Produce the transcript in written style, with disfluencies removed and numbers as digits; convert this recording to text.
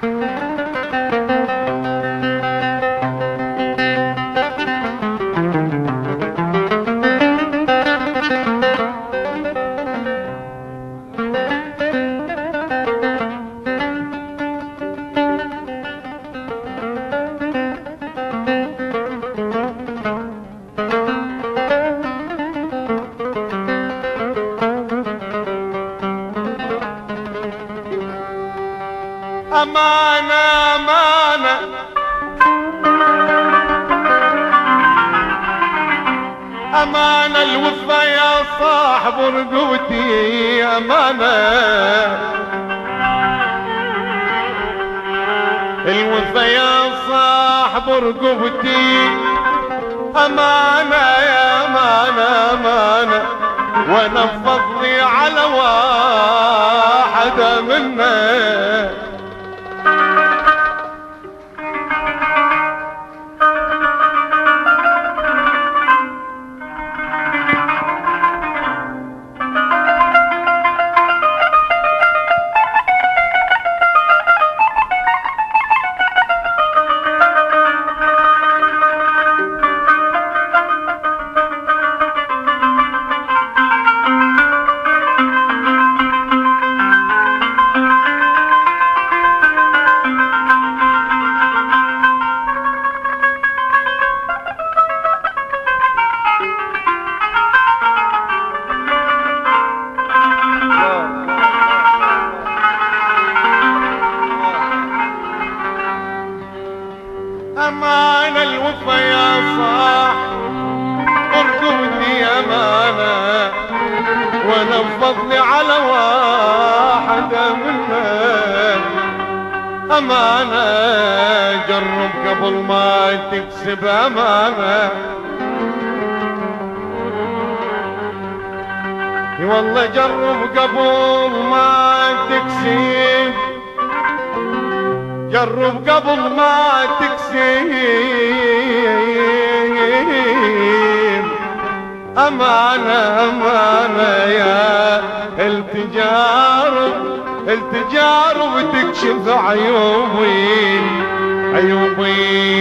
أمانة أمانة أمانة الوفا يا صاحب رقبتي أمانة الوفا يا صاحب رقبتي أمانة يا أمانة أمانة وانا بفضلي على واحدة منه أمانة الوفا يا صاح ارقبني أمانة وانا بفضلي على واحدة منها أمانة جرب قبل ما تكسب أمانة والله جرب قبل ما تكسب جرب قبل ما تكسب أمانة أمانة يا التجارب تكشف عيوبي عيوبي